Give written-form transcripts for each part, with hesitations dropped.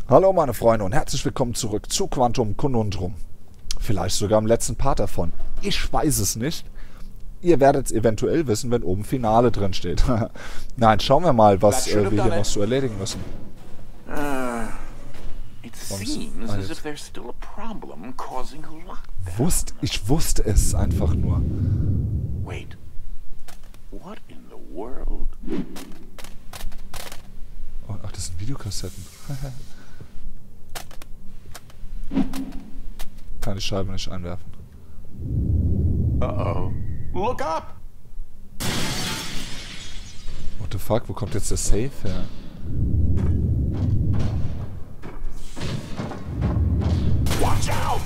Hallo meine Freunde und herzlich willkommen zurück zu Quantum Conundrum. Vielleicht sogar im letzten Part davon. Ich weiß es nicht. Ihr werdet es eventuell wissen, wenn oben Finale drin steht. Nein, schauen wir mal, was wir hier noch so erledigen müssen. Ich wusste es einfach nur. Wait. What in the world? Oh, ach, das sind Videokassetten. Kann die Scheibe nicht einwerfen. Uh-oh. Look up! What the fuck? Wo kommt jetzt der Safe her? Watch out!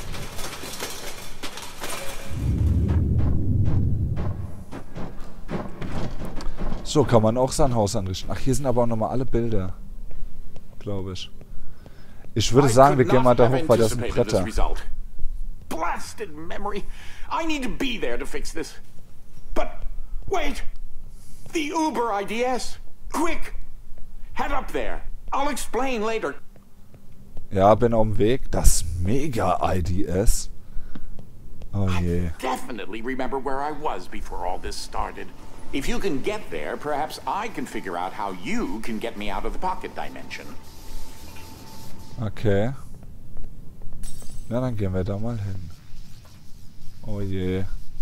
So kann man auch sein Haus anrichten. Ach, hier sind aber auch nochmal alle Bilder. Glaube ich. Ich würde sagen, wir gehen mal da hoch, weil das sind Bretter. Blasted memory. I need to be there to fix this. But wait. The Uber IDS. Quick. Head up there. I'll explain later. Ja, bin auf dem Weg. Das Mega-IDS. Oh je. I definitely remember where I was before all this started. If you can get there, perhaps I can figure out how you can get me out of the pocket dimension. Okay. Na, dann gehen wir da mal hin. Oh je.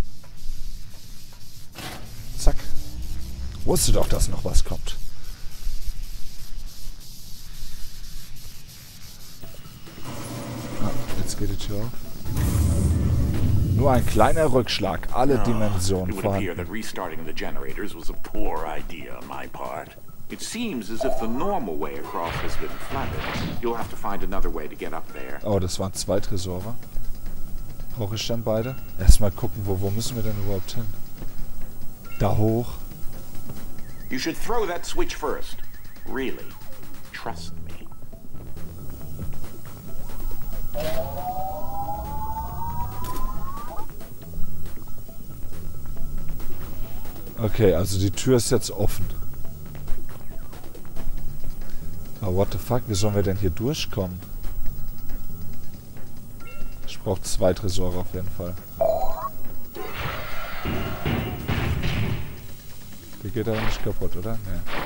Zack. Wusste doch, dass noch was kommt. Ah, jetzt geht die Tür auf. Nur ein kleiner Rückschlag. Alle Dimensionen It would appear that vorhanden. restarting the generators was a poor idea on my part. It seems as if the normal way across has been flooded. You'll have to find another way to get up there. Oh, das waren 2 Tresore. Brauche ich dann beide? Erstmal gucken, wo müssen wir denn überhaupt hin? Da hoch. You should throw that switch first. Really. Trust me. Okay, also die Tür ist jetzt offen. Aber what the fuck, wie sollen wir denn hier durchkommen? Ich brauche 2 Tresore auf jeden Fall. Die geht aber nicht kaputt, oder?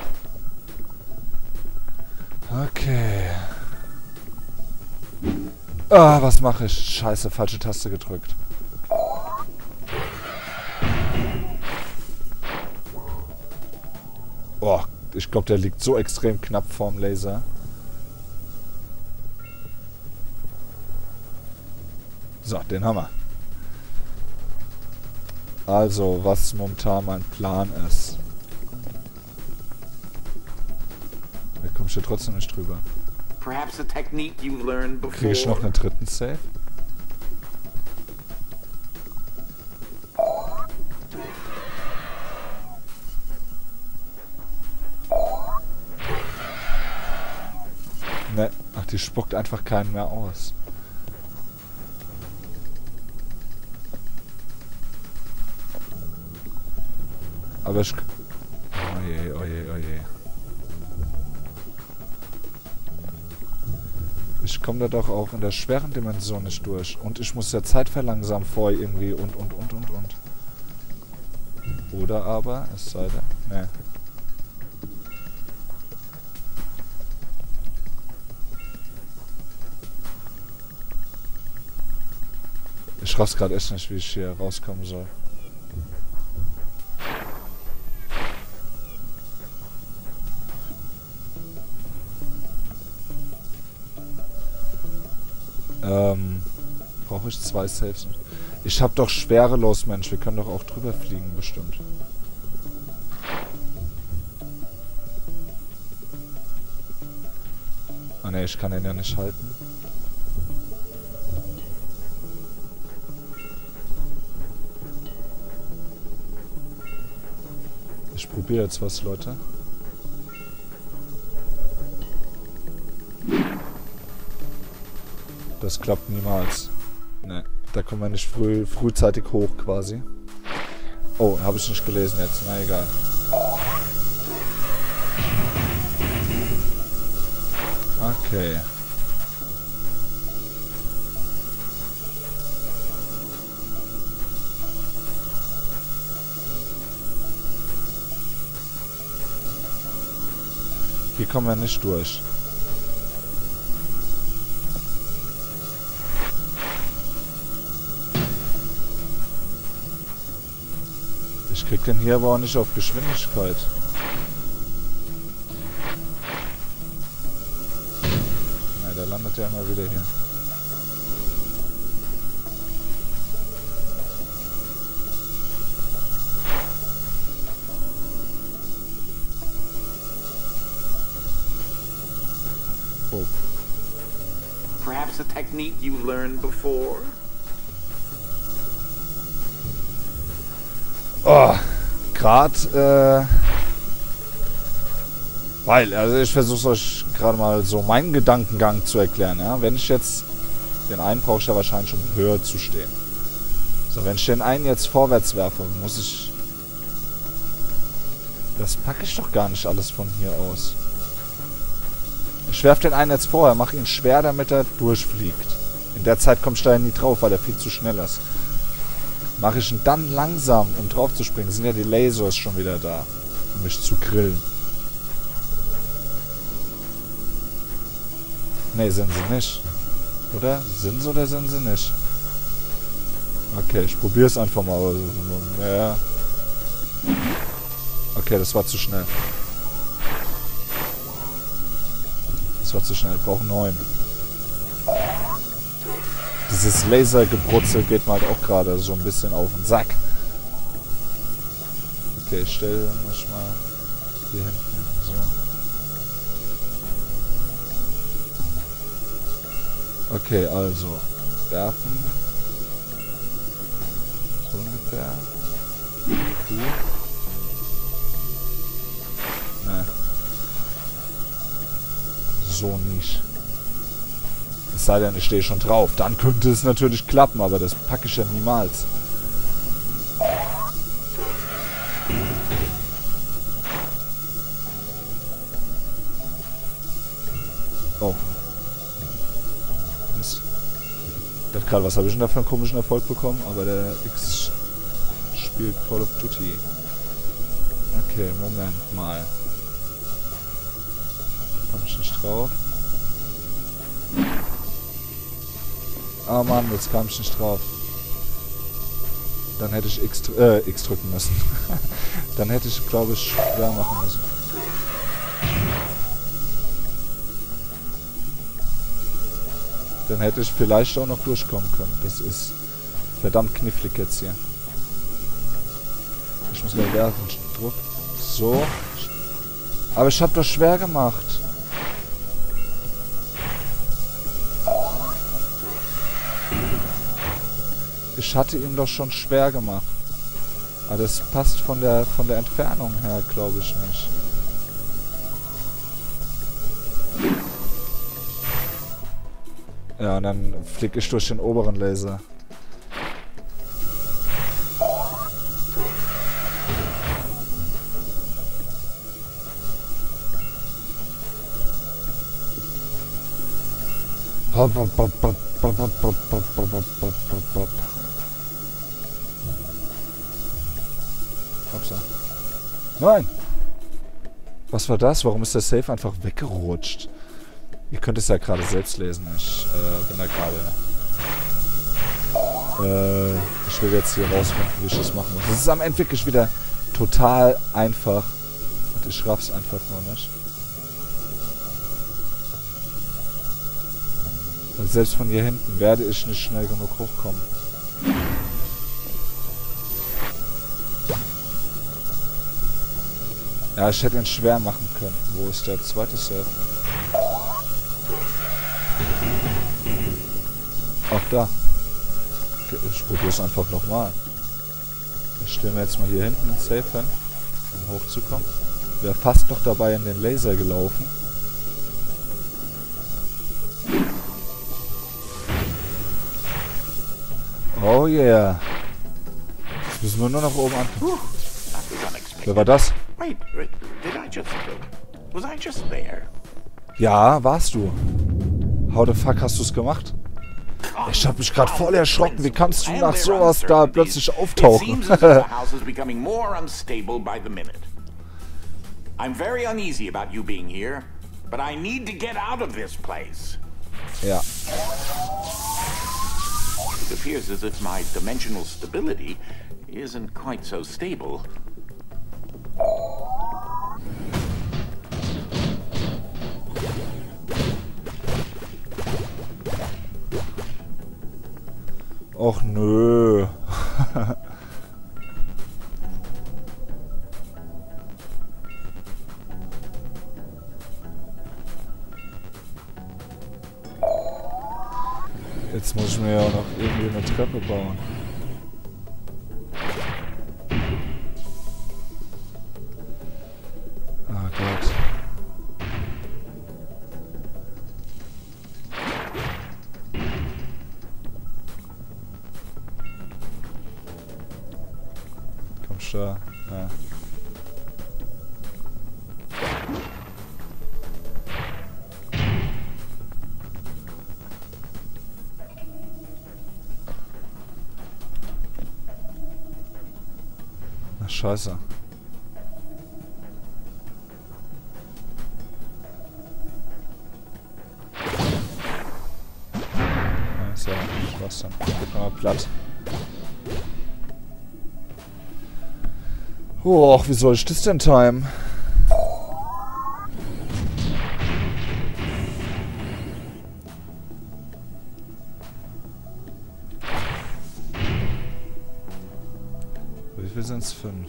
Nee. Okay. Ah, was mache ich? Scheiße, falsche Taste gedrückt. Oh, ich glaube, der liegt so extrem knapp vorm Laser. So, den haben wir. Also, was momentan mein Plan ist. Da komme ich ja trotzdem nicht drüber. Perhaps a technique you've learned before. Kriege ich noch einen dritten Save? Ne, ach, die spuckt einfach keinen mehr aus. Aber ich... Oje, oje, oje. Ich komme da doch auch in der schweren Dimension nicht durch. Und ich muss ja Zeit verlangsamen vor irgendwie und. Oder aber, es sei denn... Ne. Ich raff's gerade echt nicht, wie ich hier rauskommen soll. Brauche ich 2 Saves? Ich hab doch schwerelos, Mensch. Wir können doch auch drüber fliegen, bestimmt. Ah ne, ich kann den ja nicht halten. Ich probiere jetzt was, Leute. Das klappt niemals. Ne, da kommen wir nicht frühzeitig hoch quasi. Oh, habe ich nicht gelesen jetzt. Na egal. Okay. Hier kommen wir nicht durch. Ich krieg den hier aber auch nicht auf Geschwindigkeit. Nein, da landet er immer wieder hier. Oh. Perhaps a technique you've learned before? Oh, gerade, weil, also ich versuche euch gerade mal so meinen Gedankengang zu erklären, ja. Wenn ich jetzt, den einen brauche ich ja wahrscheinlich schon höher zu stehen. So, wenn ich den einen jetzt vorwärts werfe, muss ich... Das packe ich doch gar nicht alles von hier aus. Ich werfe den einen jetzt vorher, mache ihn schwer, damit er durchfliegt. In der Zeit komme ich da ja nie drauf, weil er viel zu schnell ist. Mache ich ihn dann langsam, um drauf zu springen, sind ja die Lasers schon wieder da, um mich zu grillen. Ne, sind sie nicht. Oder? Sind sie oder sind sie nicht? Okay, ich probiere es einfach mal. Ja. Okay, das war zu schnell. Das war zu schnell. Ich brauche 9. Dieses Lasergebrutzel geht mir halt auch gerade so ein bisschen auf den Sack. Okay, ich stelle mich mal hier hinten hin. So. Okay, also. Werfen. So ungefähr. Gut. Ne. So nicht. Es sei denn, ich stehe schon drauf. Dann könnte es natürlich klappen, aber das packe ich ja niemals. Oh. Mist. Das gerade, was habe ich denn da für einen komischen Erfolg bekommen? Aber der X spielt Call of Duty. Okay, Moment mal. Komme ich nicht drauf? Ah Mann, jetzt kam ich nicht drauf. Dann hätte ich X drücken müssen. Dann hätte ich, glaube ich, schwer machen müssen. Dann hätte ich vielleicht auch noch durchkommen können. Das ist verdammt knifflig jetzt hier. Ich muss gleich werfen. Druck. So. Aber ich habe das schwer gemacht. Ich hatte ihn doch schon schwer gemacht. Aber das passt von der Entfernung her, glaube ich nicht. Ja, und dann fliege ich durch den oberen Laser. Upsa. Nein! Was war das? Warum ist der Safe einfach weggerutscht? Ihr könnt es ja gerade selbst lesen. Ich bin da gerade... ich will jetzt hier rausfinden, wie ich das machen muss. Das ist am Ende wirklich wieder total einfach. Und ich raff's einfach nur nicht. Weil selbst von hier hinten werde ich nicht schnell genug hochkommen. Ja, ich hätte ihn schwer machen können. Wo ist der zweite Safe? Ach, da. Okay, ich probiere es einfach nochmal. Ich stelle mir jetzt mal hier hinten einen Safe hin, um hochzukommen. Wäre fast noch dabei in den Laser gelaufen. Oh yeah. Jetzt müssen wir nur nach oben ankommen. Wer war das? Wait, did I just... Was I just there? Ja, warst du. How the fuck hast du es gemacht? Ich hab mich gerade voll erschrocken. Wie kannst du nach sowas da plötzlich auftauchen? I'm very uneasy about you being here, but I need to get out of this place. Ja. It appears as if my dimensional stability isn't quite so stable. Och nö. Jetzt muss ich mir ja noch irgendwie eine Treppe bauen. Oh Gott. Komm schon. Ja. Scheiße. Ja, ist ja was dann. Geht mal platt. Oh, wie soll ich das denn timen? Wie viel sind es? 5.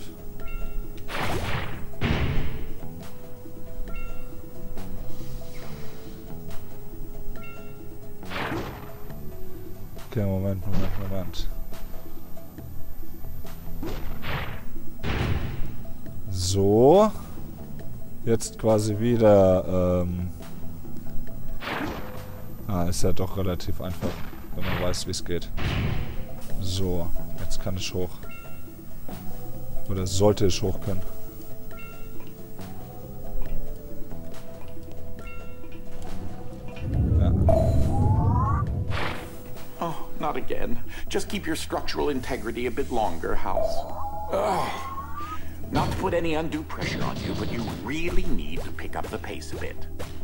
Okay, Moment. So. Jetzt quasi wieder, ist ja doch relativ einfach, wenn man weiß, wie es geht. So, jetzt kann ich hoch. Oder sollte ich hoch können. Ja. Oh, not again. Just keep your structural integrity a bit longer, House. Oh. Not to put any undue pressure on you, but you really need to pick up the pace a bit.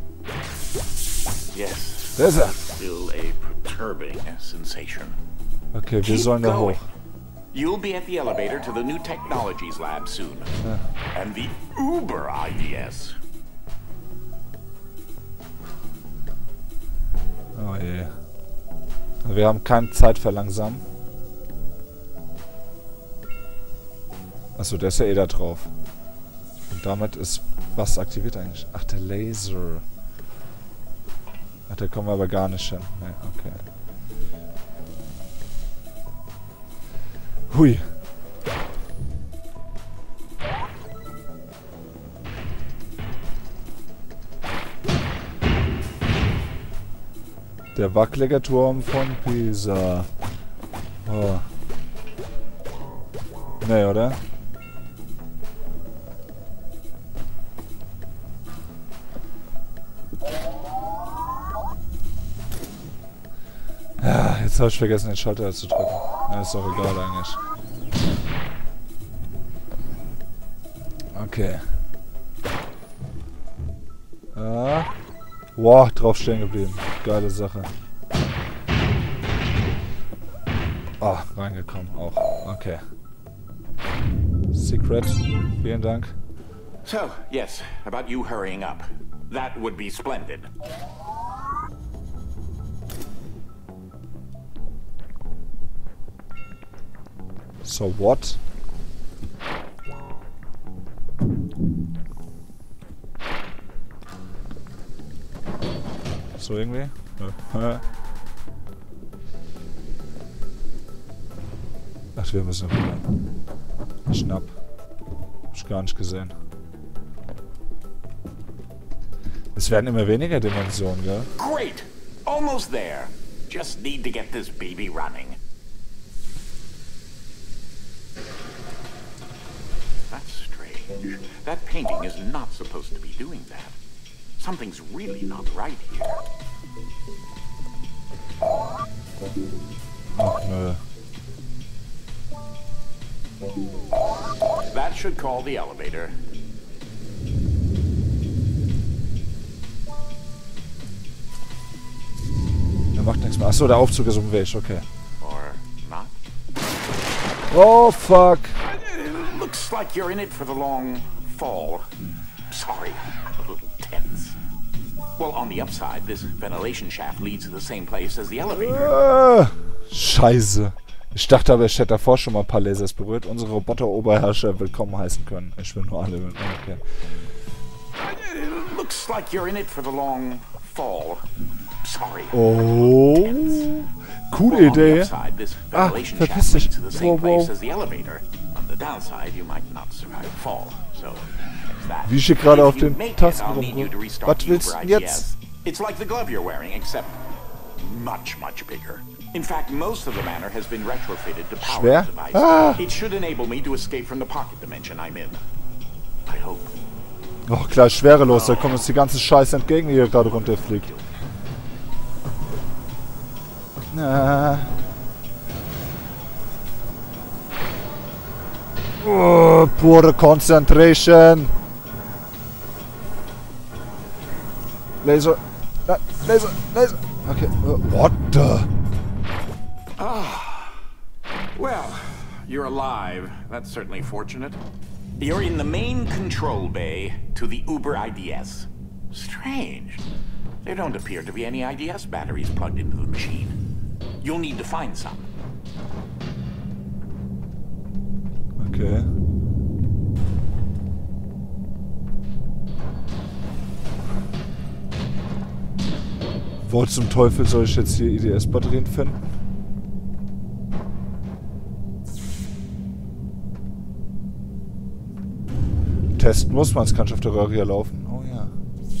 Yes. There's a... Still a perturbing sensation. Okay, wir sollen da hoch. You'll be at the elevator to the new technologies lab soon. And the Uber IDS. Oh je. Wir haben keine Zeit verlangsamen. Achso, der ist ja eh da drauf. Und damit ist was aktiviert eigentlich? Ach, der Laser. Ach, da kommen wir aber gar nicht hin. Nee, okay. Hui. Der wackelige Turm von Pisa. Oh. Nee, oder? Ja, jetzt habe ich vergessen, den Schalter zu drücken. Ja, ist doch egal eigentlich. Okay. Wow, drauf stehen geblieben. Geile Sache. Ah, reingekommen auch. Okay. Secret. Vielen Dank. So, yes, about you hurrying up. That would be splendid. So what? So irgendwie? Ja. Ach, wir müssen rüber. Schnapp. Hab ich gar nicht gesehen. Es werden immer weniger Dimensionen, gell? Great! Almost there. Just need to get this baby running. That's strange. That painting is not supposed to be doing that. Something's really not right here. Ach, nö. That should call the elevator. Der macht nichts mehr. Achso, der Aufzug ist um den Weg, okay. Or not? Oh, fuck. Looks like you're in it for the long fall. Sorry, a little tense. Well, on the upside, this ventilation shaft leads to the same place as the elevator. Scheiße. Ich dachte aber, ich hätte davor schon mal ein paar Lasers berührt. Unsere Roboter-Oberherrscher willkommen heißen können. Ich will nur alle mit. Okay. Looks like you're in it for the long fall. Sorry. Oh. Coole Idee. Ah, verpiss dich. Wow, wow. Wie ich hier gerade auf den Tasten rumrühre. Was willst du denn jetzt? It's like the glove you're wearing, except much bigger. In fact, most of the manor has been retrofitted to power Schwer? the device. Ah. It should enable me to escape from the pocket dimension I'm in. I hope. Oh, klar, schwerelos. Da kommt uns die ganze Scheiße entgegen, die hier gerade runterfliegt. Oh, pure Concentration. Laser. Laser. Laser. Okay. What the? Well, you're alive. That's certainly fortunate. You're in the main control bay to the Uber IDS. Strange. There don't appear to be any IDS batteries plugged into the machine. You'll need to find some. Okay. Wo zum Teufel soll ich jetzt hier IDS-Batterien finden? Testen muss man, es kann schon auf der Röhre hier laufen. Oh ja.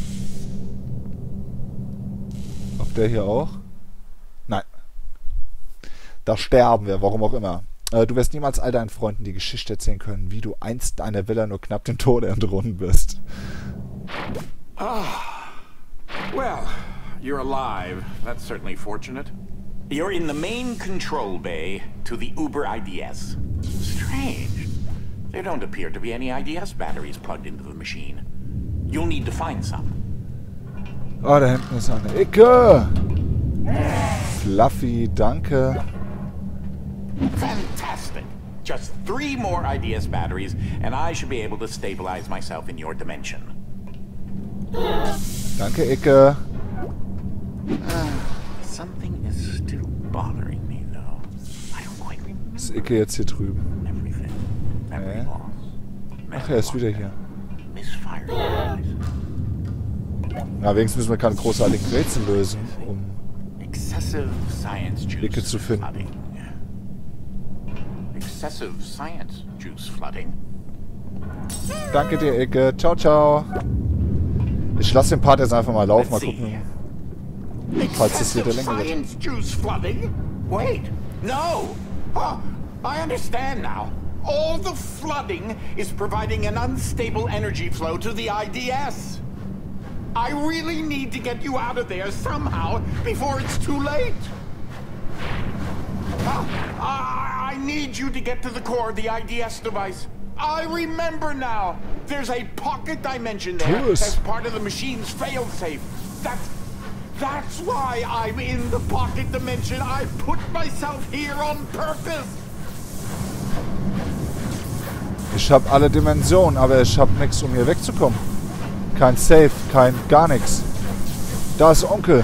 Auf der hier auch? Nein. Da sterben wir, warum auch immer. Du wirst niemals all deinen Freunden die Geschichte erzählen können, wie du einst deiner Villa nur knapp dem Tode entronnen bist. Well, you're alive. That's certainly fortunate. You're in the main control bay to the Uber IDS. Strange. There don't appear to be any IDS batteries plugged into the machine. You'll need to find some. Oh, da hinten ist eine Ecke. Fluffy, danke. Fantastic. Just 3 more IDS batteries, and I should be able to stabilize myself in your dimension. Danke, Ecke. Something is still bothering me, though. I don't quite remember Ist Ecke jetzt hier drüben? everything. Memory loss. Ach, er ist wieder hier. Misfiring devices. Na, wenigstens müssen wir keine großartigen Rätsel lösen, um Excessive science juice Ecke zu finden. flooding. Excessive science juice flooding. Danke dir, Ecke. Ciao, ciao. Ich lasse den Part jetzt einfach mal laufen. Mal gucken, falls es hier der Länge wird. Science juice flooding? Wait, no. Oh, I understand now. All the flooding is providing an unstable energy flow to the IDS. I really need to get you out of there somehow before it's too late. I need you to get to the core of the IDS device. I remember now. There's a pocket dimension there as part of the machine's failsafe. That's why I'm in the pocket dimension. I put myself here on purpose. Ich habe alle Dimensionen, aber ich habe nichts, um hier wegzukommen. Kein Safe, kein gar nichts. Da ist Onkel.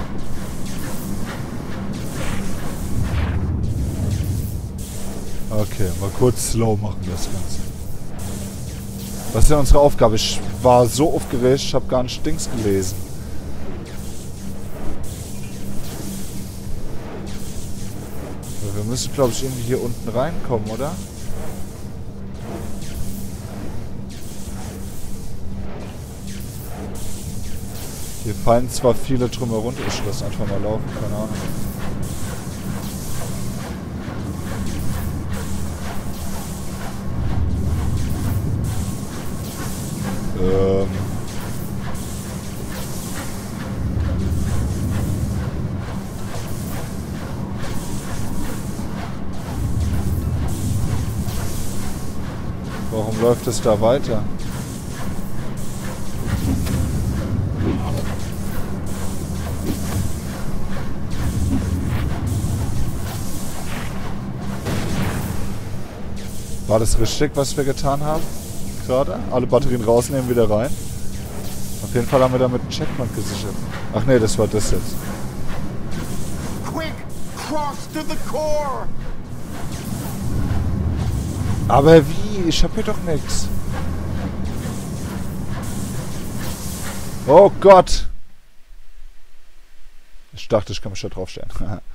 Okay, mal kurz slow machen das Ganze. Was ist denn unsere Aufgabe? Ich war so aufgeregt, ich habe gar nicht Dings gelesen. Wir müssen, glaube ich, irgendwie hier unten reinkommen, oder? Hier fallen zwar viele Trümmer runter, ich lasse einfach mal laufen, keine Ahnung. Warum läuft es da weiter? War das richtig, was wir getan haben? Gerade? Alle Batterien rausnehmen, wieder rein? Auf jeden Fall haben wir damit einen Checkpoint gesichert. Ach nee, das war das jetzt. Quick, cross to the core. Aber wie? Ich hab hier doch nichts. Oh Gott! Ich dachte, ich kann mich da draufstellen.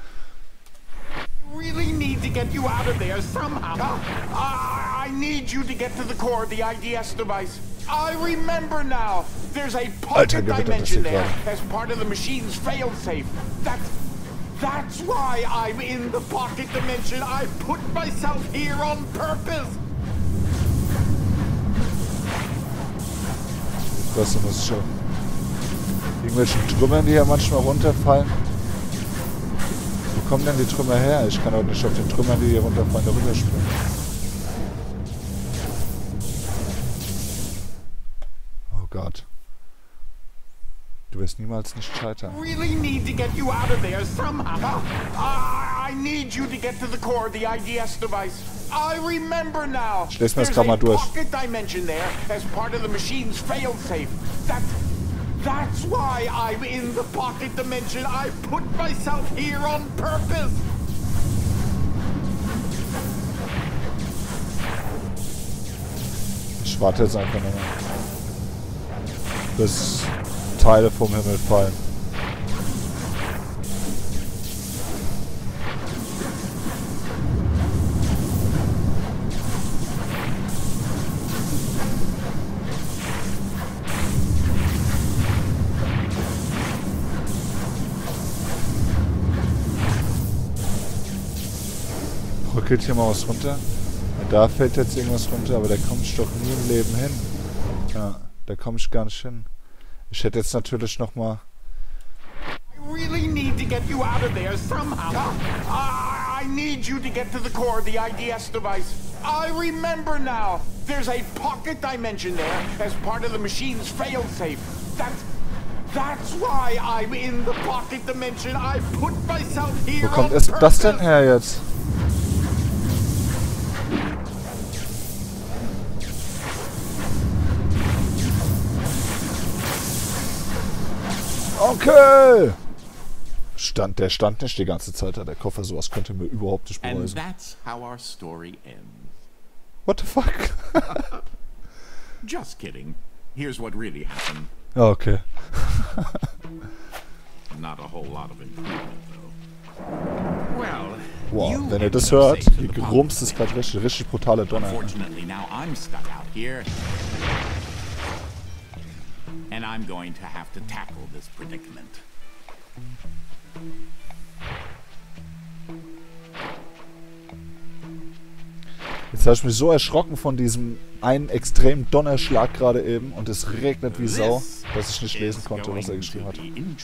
Really need to get you out of there somehow. I need you to get to the core of the IDS device. I remember now. There's a pocket dimension there as part of the machine's failsafe. That's why I'm in the pocket dimension. I put myself here on purpose. Das muss schon. Irgendwelchen Trümmern, die hier manchmal runterfallen. Wo kommen denn die Trümmer her? Ich kann doch nicht auf den Trümmern, die hier runterfallen, darüber springen. Oh Gott. Du wirst niemals nicht scheitern. Really need to get you out of there somehow. I need you to get to the core of the IDS device. I remember now. Ich lese mir das gerade mal durch. Pocket dimension there as part of the machine's failsafe. That's why I'm in the pocket dimension. I put myself here on purpose. Ich warte jetzt einfach nur, bis Teile vom Himmel fallen. Bröckelt hier mal was runter? Da fällt jetzt irgendwas runter, aber da komme ich doch nie im Leben hin. Ja, da komme ich gar nicht hin. Ich hätte jetzt natürlich nochmal... I really need to get you out of there somehow. I need you to get to the core of the IDS device. I remember now. There's a pocket dimension there as part of the machine's failsafe. That's why I'm in the pocket dimension. I put myself here. Wo kommt das denn her jetzt? Okay! Der stand nicht die ganze Zeit da, der Koffer, sowas könnte mir überhaupt nicht beweisen. And that's how our story ends. What the fuck? Just kidding. Here's what really happened. Okay. Not a whole lot of improvement, though. Well, wow, wenn ihr das hört, hier gerumst ist gerade richtig brutale Donner. Unfortunately, now I'm stuck out here. And I'm going to have to tackle this predicament. Jetzt habe ich mich so erschrocken von diesem einen extremen Donnerschlag gerade eben und es regnet wie Sau, dass ich nicht lesen konnte, was er geschrieben hat.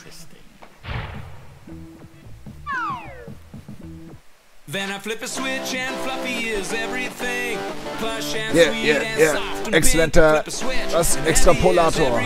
Then I flip a switch and fluffy is everything. Plush and sweet and soft and Exzellenter Extrapolator.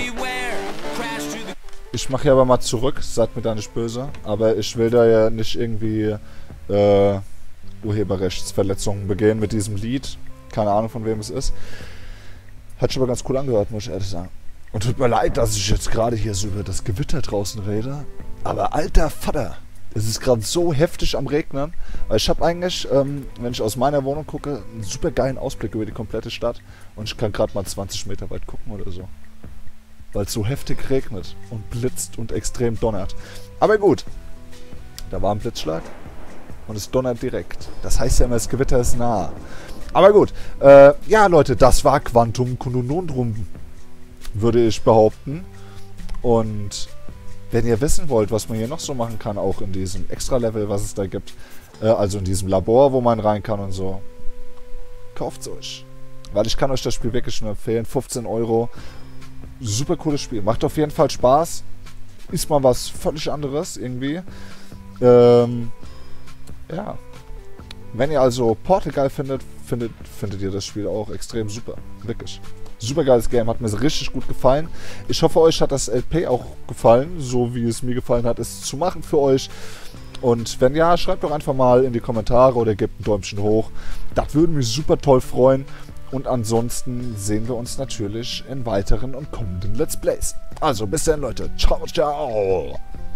Ich mache hier aber mal zurück, seid mir da nicht böse, aber ich will da ja nicht irgendwie Urheberrechtsverletzungen begehen mit diesem Lied. Keine Ahnung, von wem es ist. Hat sich aber ganz cool angehört, muss ich ehrlich sagen. Und tut mir leid, dass ich jetzt gerade hier so über das Gewitter draußen rede, aber alter Vater, es ist gerade so heftig am Regnen, weil ich habe eigentlich, wenn ich aus meiner Wohnung gucke, einen super geilen Ausblick über die komplette Stadt und ich kann gerade mal 20 Meter weit gucken oder so. Weil es so heftig regnet und blitzt und extrem donnert. Aber gut, da war ein Blitzschlag und es donnert direkt. Das heißt ja immer, das Gewitter ist nah. Aber gut, ja Leute, das war Quantum Conundrum, würde ich behaupten. Und wenn ihr wissen wollt, was man hier noch so machen kann, auch in diesem Extra-Level, was es da gibt, also in diesem Labor, wo man rein kann und so, kauft's euch. Weil ich kann euch das Spiel wirklich nur empfehlen. 15 €. Super cooles Spiel. Macht auf jeden Fall Spaß. Ist mal was völlig anderes irgendwie. Ja. Wenn ihr also Portal geil findet, findet ihr das Spiel auch extrem super. Wirklich. Super geiles Game, hat mir richtig gut gefallen. Ich hoffe, euch hat das LP auch gefallen, so wie es mir gefallen hat, es zu machen für euch. Und wenn ja, schreibt doch einfach mal in die Kommentare oder gebt ein Däumchen hoch. Das würde mich super toll freuen. Und ansonsten sehen wir uns natürlich in weiteren und kommenden Let's Plays. Also bis dann, Leute. Ciao, ciao.